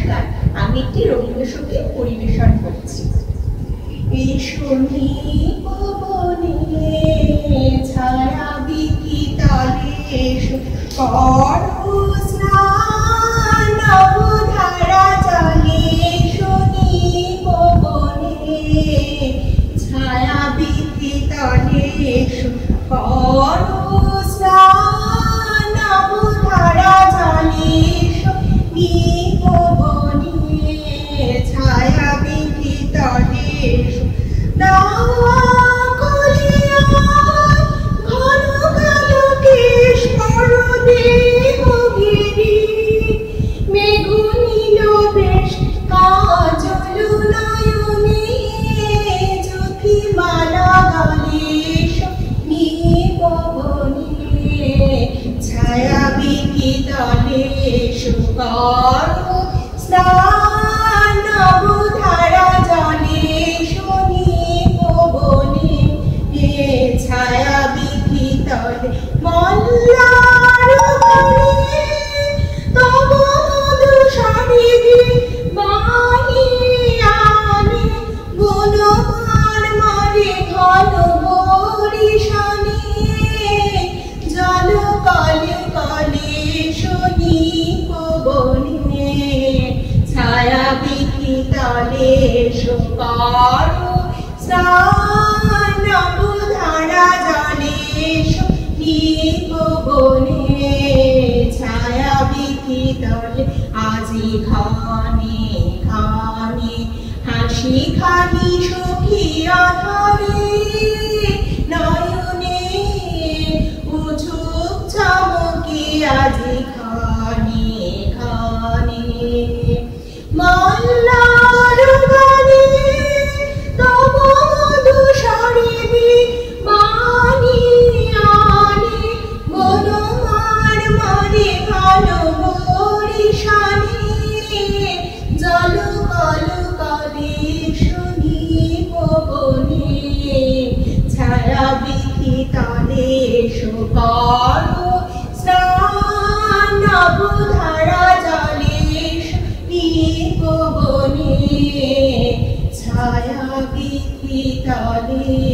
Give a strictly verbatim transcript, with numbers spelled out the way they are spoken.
নমস্কার, আমি একটি রবীন্দ্রসঙ্গীত পরিবেশন করছি। এসো নিপবনে ছায়া বিকিতলে এসো করো স্নান নবধারা জলে। এসো নিপবনে ছায়া বিকিতলে এসো করো স্নান নবধারা জলে। এসো নিপবনে ছায়া বিকিতলে এসো ছায়া বিকিতলে এসো করো স্নান নবধারা জলে। এসো নিপবনে ছায়া বিকিতলে মল্লার ঘরে তব মধু সরিবে বাণী আনে। বনমার মারে ঘন বরিশানে জল কলে কলে। এসো নিপবনে ছায়া বিকিতলে এসো করো স্নান নবধারা জলে। এসো নিপবনে ছায়া বিকিতলে আজি ঘনে ঘনে হাসি খানি সখিয়া ধরে নয়নে উঠুক চমকি আজি ঘনে ঘনে। মল্লার ঘরে তব মধু সরিবে বাণী আনে। বনমার মারে ঘন বরিশানে জল কল কলে। এসো নিপবনে ছায়া বিকিতলে এসো করো স্নান নবধারা জলে। এসো নিপবনে ছায়া বিকিতলে।